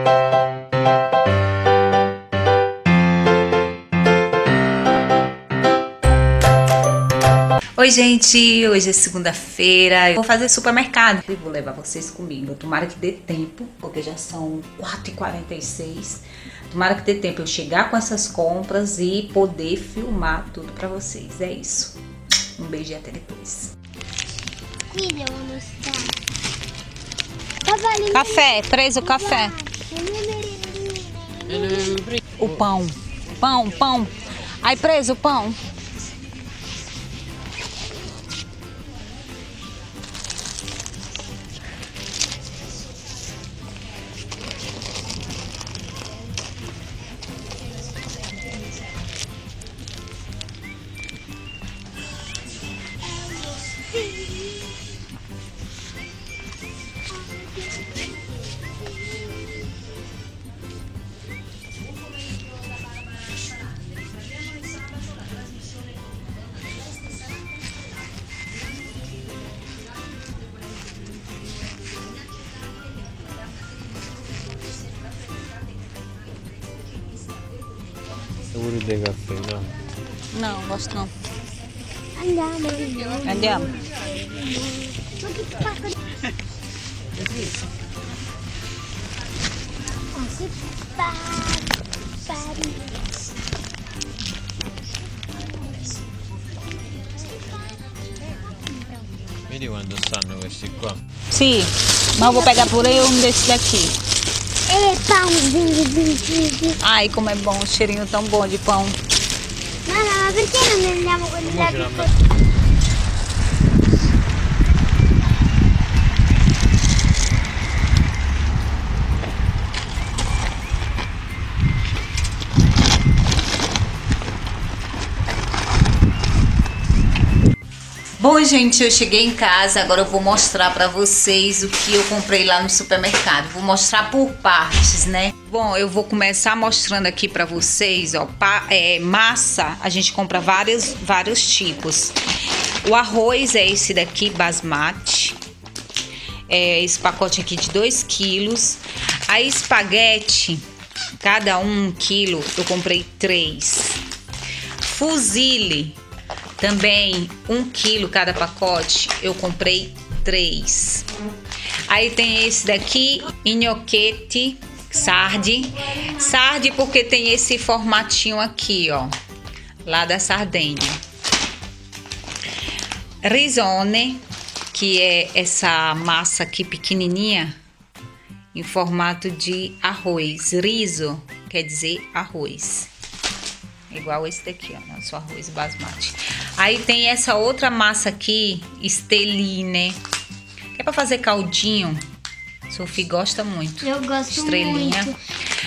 Oi gente, hoje é segunda-feira, eu vou fazer supermercado e vou levar vocês comigo. Tomara que dê tempo, porque já são 4h46. Tomara que dê tempo eu chegar com essas compras e poder filmar tudo pra vocês. É isso. Um beijo e até depois. Café, preso café. O pão. Pão. Aí preso o pão. Seguro de café, não? Não, gosto não. Andiamo. Andiamo. Vedi quando stanno questi qua? Sì, ma vou pegar por aí um desse daqui. Pão. Ai, como é bom, o cheirinho tão bom de pão. Mamma, ma perché non andiamo con la ce l'ha piccola? Bom, gente, eu cheguei em casa, agora eu vou mostrar pra vocês o que eu comprei lá no supermercado. Vou mostrar por partes, né? Bom, eu vou começar mostrando aqui pra vocês, ó, massa, a gente compra vários tipos. O arroz é esse daqui, basmati, é esse pacote aqui de 2 quilos. A espaguete, cada 1 quilo, eu comprei 3. Fusilli, também 1 quilo cada pacote, eu comprei 3. Aí tem esse daqui, gnocchetti, sardi porque tem esse formatinho aqui, ó, lá da Sardenha. Risone, que é essa massa aqui pequenininha, em formato de arroz. Riso quer dizer arroz. Igual esse daqui, ó, nosso arroz basmati. Aí tem essa outra massa aqui, stelline, que é pra fazer caldinho. Sofia gosta muito. Eu gosto estrelinha. muito.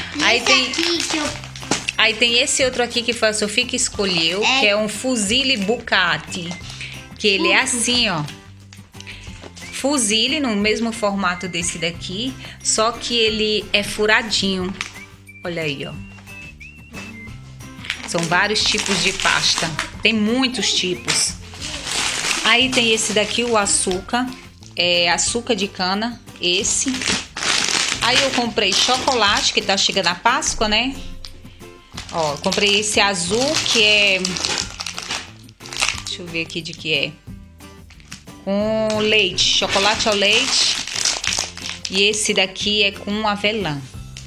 Aí tem esse outro aqui que foi a Sofia que escolheu, que é um fusilli bucati, que ele é assim, ó. Fusilli no mesmo formato desse daqui, só que ele é furadinho. Olha aí, ó. São vários tipos de pasta. Tem muitos tipos. Aí tem esse daqui, o açúcar. É açúcar de cana, esse. Aí eu comprei chocolate, que tá chegando a Páscoa, né? Ó, comprei esse azul, que é... Deixa eu ver aqui de que é. Com leite, chocolate ao leite. E esse daqui é com avelã.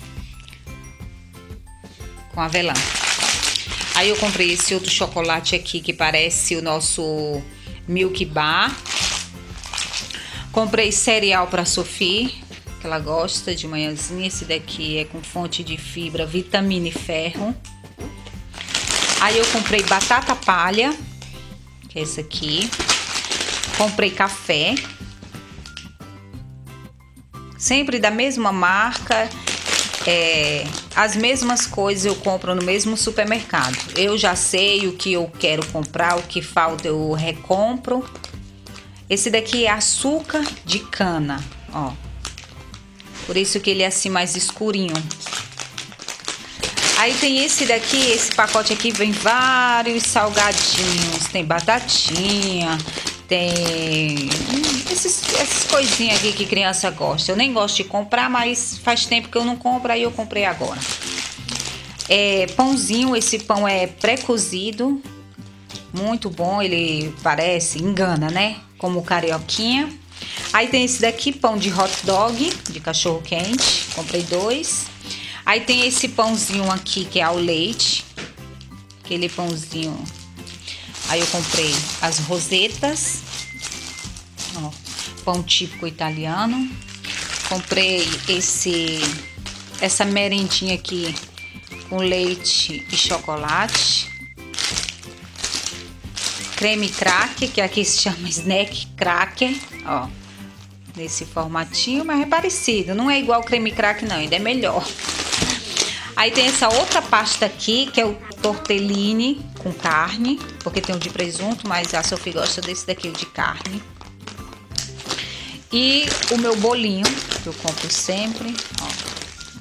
Com avelã. Aí eu comprei esse outro chocolate aqui que parece o nosso Milk Bar. Comprei cereal para Sofia, que ela gosta de manhãzinha. Esse daqui é com fonte de fibra, vitamina e ferro. Aí eu comprei batata palha, que é esse aqui. Comprei café. Sempre da mesma marca. As mesmas coisas eu compro no mesmo supermercado. Eu já sei o que eu quero comprar, o que falta eu recompro. Esse daqui é açúcar de cana, ó. Por isso que ele é assim mais escurinho. Aí tem esse daqui, esse pacote aqui vem vários salgadinhos. Tem batatinha, tem essas coisinhas aqui que criança gosta. Eu nem gosto de comprar, mas faz tempo que eu não compro, aí eu comprei agora. Pãozinho, esse pão é pré-cozido. Muito bom, ele parece, engana, né? Como carioquinha. Aí tem esse daqui, pão de hot dog, de cachorro quente. Comprei 2. Aí tem esse pãozinho aqui que é ao leite. Aquele pãozinho. Aí eu comprei as rosetas. Ó, pão típico italiano. Comprei essa merendinha aqui com leite e chocolate. Creme cracker, que aqui se chama snack cracker, ó, nesse formatinho, mas é parecido, não é igual creme cracker não, ainda é melhor. Aí tem essa outra pasta aqui, que é o tortellini com carne, porque tem o de presunto, mas a Sophie gosta desse daqui, o de carne. E o meu bolinho, que eu compro sempre, ó,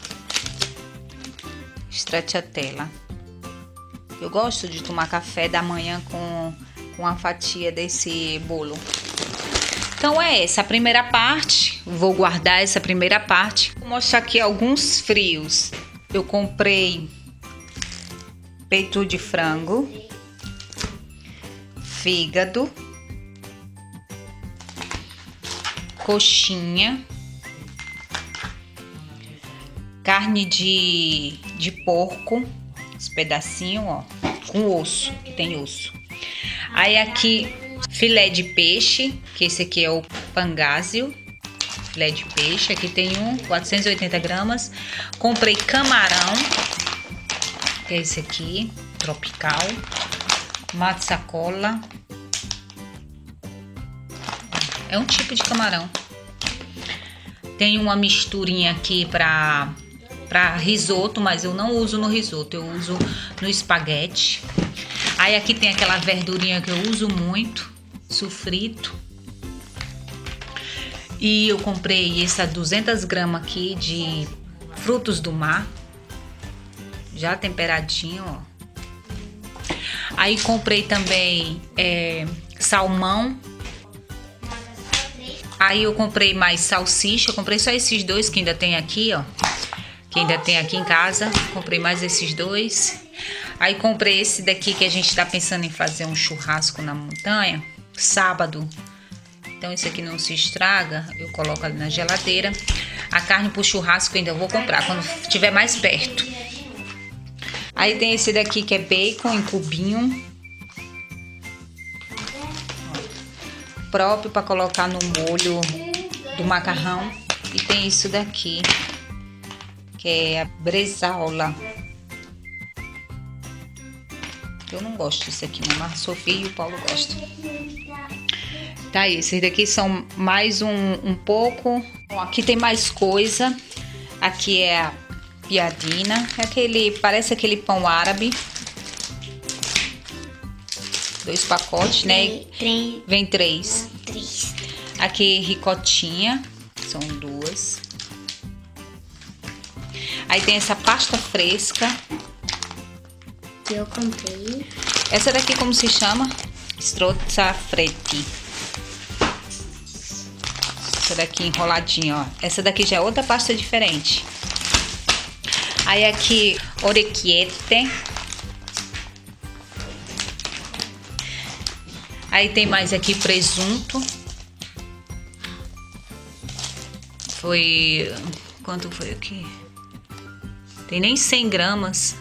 stracciatella. Eu gosto de tomar café da manhã com uma fatia desse bolo. Então é essa a primeira parte. Vou guardar essa primeira parte. Vou mostrar aqui alguns frios. Eu comprei peito de frango, fígado, coxinha, carne de porco, esse pedacinho, ó, com osso, que tem osso. Aí aqui, filé de peixe, que esse aqui é o pangásio, filé de peixe, aqui tem 480 gramas. Comprei camarão, que é esse aqui, tropical, mazzacola, é um tipo de camarão. Tem uma misturinha aqui para risoto, mas eu não uso no risoto, eu uso no espaguete. Aí aqui tem aquela verdurinha que eu uso muito, sufrito. E eu comprei essa 200 gramas aqui de frutos do mar, já temperadinho, ó. Aí comprei também salmão. Aí eu comprei mais salsicha, eu comprei só esses 2 que ainda tem aqui, ó. Que ainda tem aqui em casa, comprei mais esses 2. Aí comprei esse daqui que a gente tá pensando em fazer um churrasco na montanha, sábado. Então esse aqui não se estraga, eu coloco ali na geladeira. A carne pro churrasco eu ainda vou comprar quando estiver mais perto. Aí tem esse daqui que é bacon em cubinho. Próprio para colocar no molho do macarrão. E tem isso daqui, que é a bresaola. Eu não gosto disso aqui, mas a Sophie e o Paulo gostam. Tá aí, esses daqui são mais um pouco. Bom, aqui tem mais coisa. Aqui é a piadina. Parece aquele pão árabe. 2 pacotes, né? Vem 3. Aqui ricotinha. São 2. Aí tem essa pasta fresca. Que eu comprei. Essa daqui como se chama? Strozzafretti. Essa daqui enroladinha, ó. Essa daqui já é outra pasta diferente. Aí aqui, orecchiette. Aí tem mais aqui presunto. Foi... Quanto foi aqui? Tem nem 100 gramas.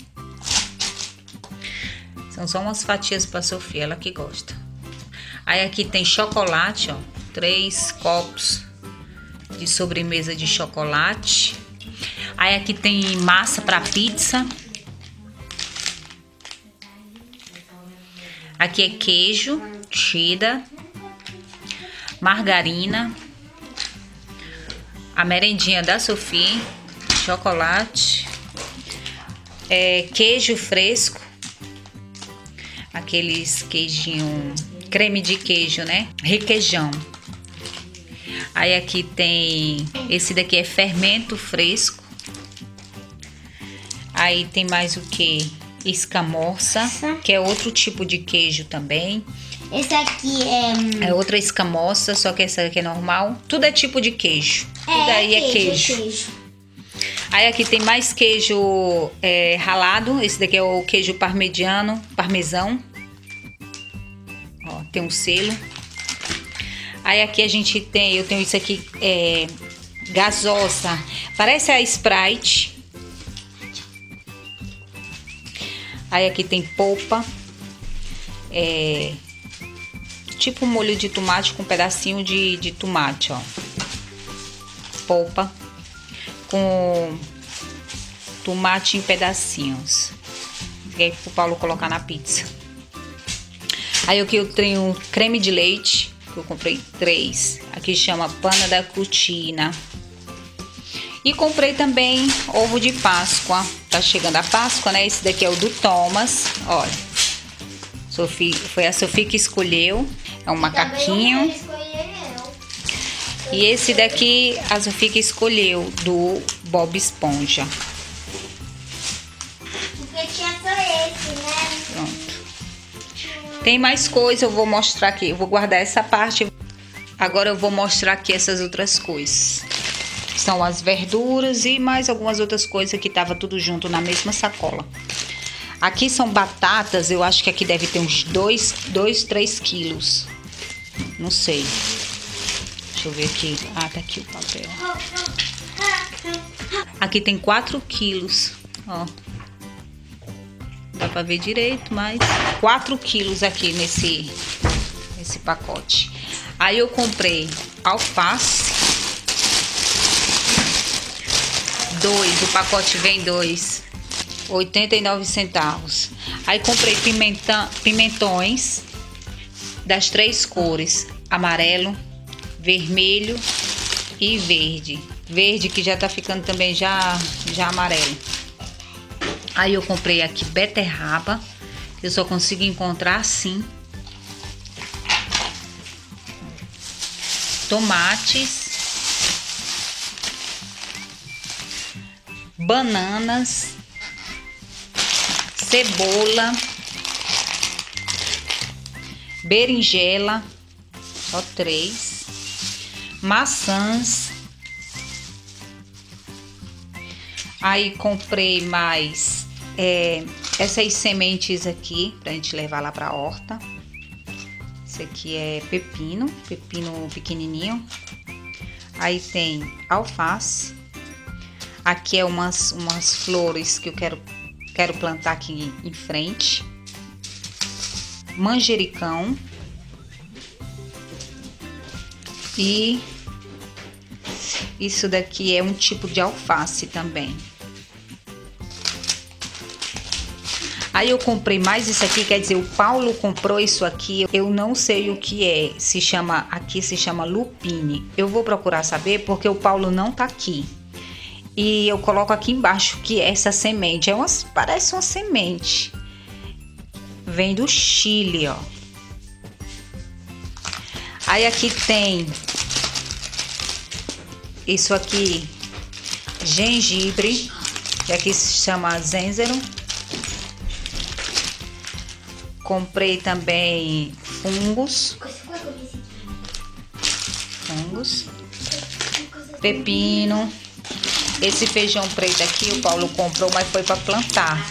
São só umas fatias para Sophie, ela que gosta. Aí aqui tem chocolate, ó. 3 copos de sobremesa de chocolate. Aí aqui tem massa para pizza. Aqui é queijo, cheddar, margarina, a merendinha da Sophie, chocolate, queijo fresco, aqueles queijinho, creme de queijo, né? Requeijão. Aí aqui tem, esse daqui é fermento fresco. Aí tem mais o que? Escamorça, que é outro tipo de queijo também. Esse aqui é... É outra escamosa, só que essa aqui é normal. Tudo é tipo de queijo. Tudo aí é queijo. Aí aqui tem mais queijo ralado. Esse daqui é o queijo parmesão. Ó, tem um selo. Aí aqui a gente tem, eu tenho isso aqui, gasosa. Parece a Sprite. Aí aqui tem polpa. Tipo um molho de tomate com um pedacinho de tomate, ó. Polpa com tomate em pedacinhos. E aí pro Paulo colocar na pizza. Aí aqui eu tenho creme de leite, que eu comprei 3. Aqui chama panna da cucina. E comprei também ovo de Páscoa. Tá chegando a Páscoa, né? Esse daqui é o do Thomas. Olha. Foi a Sofia que escolheu. É um macaquinho. E esse daqui a Sofia que escolheu, do Bob Esponja. Porque tinha só esse, né? Pronto. Tem mais coisa, eu vou mostrar aqui. Eu vou guardar essa parte. Agora eu vou mostrar aqui essas outras coisas. São as verduras e mais algumas outras coisas que tava tudo junto na mesma sacola. Aqui são batatas, eu acho que aqui deve ter uns 3 quilos. Não sei. Deixa eu ver aqui. Ah, tá aqui o papel. Aqui tem 4 quilos. Ó. Dá pra ver direito, mas 4 quilos aqui nesse pacote. Aí eu comprei alface. 2, o pacote vem 2. 89 centavos. Aí comprei pimentões das 3 cores: amarelo, vermelho e verde. Verde que já tá ficando também já amarelo. Aí eu comprei aqui beterraba. Eu só consigo encontrar assim. Tomates. Bananas. Cebola, berinjela, só 3, maçãs. Aí comprei mais essas sementes aqui pra gente levar lá pra horta. Esse aqui é pepino pequenininho. Aí tem alface. Aqui é umas flores que eu quero plantar aqui em frente. Manjericão. E isso daqui é um tipo de alface também. Aí eu comprei mais isso aqui, quer dizer, o Paulo comprou isso aqui. Eu não sei o que é. Aqui se chama lupine. Eu vou procurar saber porque o Paulo não tá aqui. E eu coloco aqui embaixo que essa semente parece uma semente. Vem do Chile, ó. Aí aqui tem isso aqui, gengibre, que aqui se chama zênzero. Comprei também fungos. Pepino. Esse feijão preto aqui o Paulo comprou, mas foi para plantar.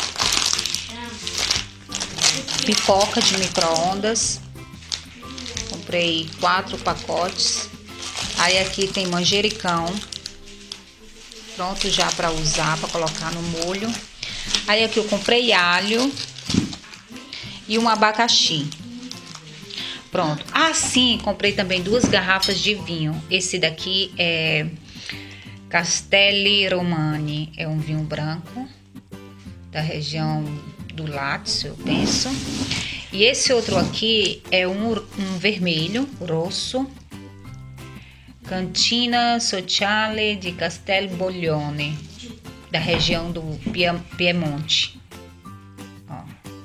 Pipoca de micro-ondas. Comprei 4 pacotes. Aí aqui tem manjericão. Pronto já para usar, para colocar no molho. Aí aqui eu comprei alho. E um abacaxi. Pronto. Ah, sim, comprei também 2 garrafas de vinho. Esse daqui é Castelli Romani, é um vinho branco da região do Lácio, eu penso. E esse outro aqui é um vermelho, rosso, Cantina Sociale di Castelboglione, da região do Piemonte. Ó.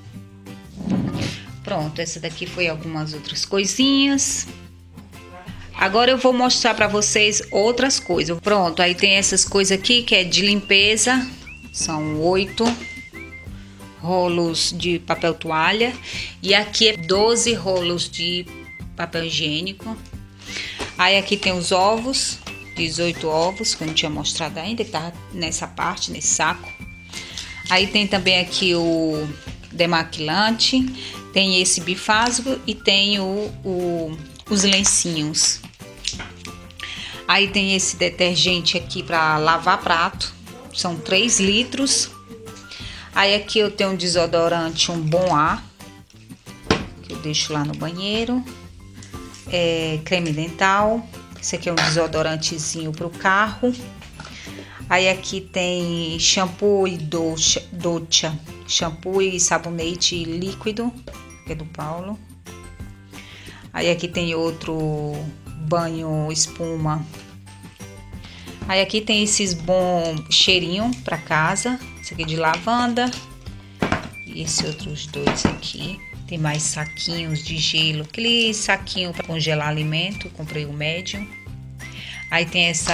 Pronto, essa daqui foi algumas outras coisinhas. Agora eu vou mostrar para vocês outras coisas. Pronto, aí tem essas coisas aqui que é de limpeza. São 8 rolos de papel toalha. E aqui é 12 rolos de papel higiênico. Aí aqui tem os ovos, 18 ovos, que eu não tinha mostrado ainda, que tá nessa parte, nesse saco. Aí tem também aqui o demaquilante, tem esse bifásico e tem os lencinhos. Aí tem esse detergente aqui para lavar prato, são 3 litros. Aí aqui eu tenho um desodorante, um Bom Ar, que eu deixo lá no banheiro. Creme dental, esse aqui é um desodorantezinho para o carro. Aí aqui tem shampoo e Docha, shampoo e sabonete líquido, que é do Paulo. Aí aqui tem outro banho espuma. Aí aqui tem esses bom cheirinho para casa, esse aqui de lavanda e esses outros dois aqui. Tem mais saquinhos de gelo, aquele saquinho para congelar alimento, comprei o médium. Aí tem esse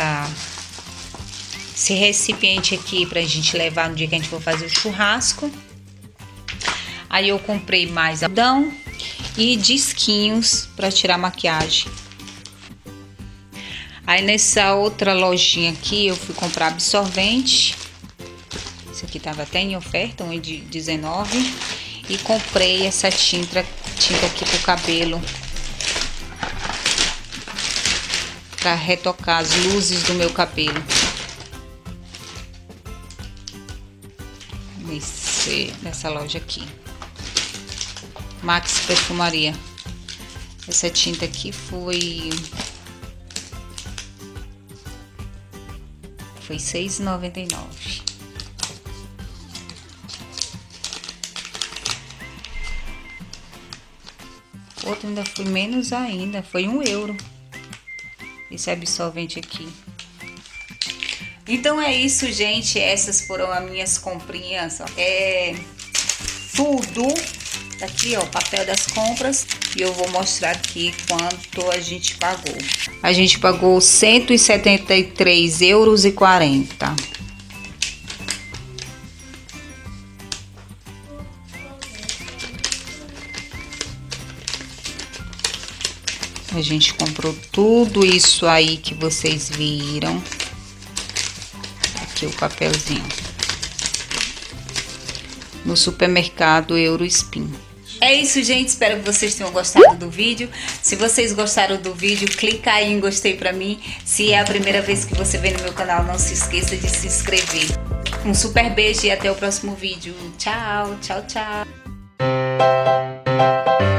recipiente aqui pra gente levar no dia que a gente for fazer o churrasco. Aí eu comprei mais algodão e disquinhos para tirar maquiagem. Aí nessa outra lojinha aqui eu fui comprar absorvente. Esse aqui tava até em oferta, um de 19. E comprei essa tinta aqui pro cabelo, para retocar as luzes do meu cabelo. Nessa loja aqui, Max Perfumaria. Essa tinta aqui foi R$6,99. Outro ainda foi menos ainda, foi €1 esse absorvente aqui. Então é isso, gente, essas foram as minhas comprinhas, ó. Tudo aqui, ó, o papel das compras, e eu vou mostrar aqui quanto a gente pagou. A gente pagou €173,40. A gente comprou tudo isso aí que vocês viram. Aqui o papelzinho. No supermercado Eurospin. É isso, gente. Espero que vocês tenham gostado do vídeo. Se vocês gostaram do vídeo, clica aí em gostei pra mim. Se é a primeira vez que você vem no meu canal, não se esqueça de se inscrever. Um super beijo e até o próximo vídeo. Tchau, tchau, tchau.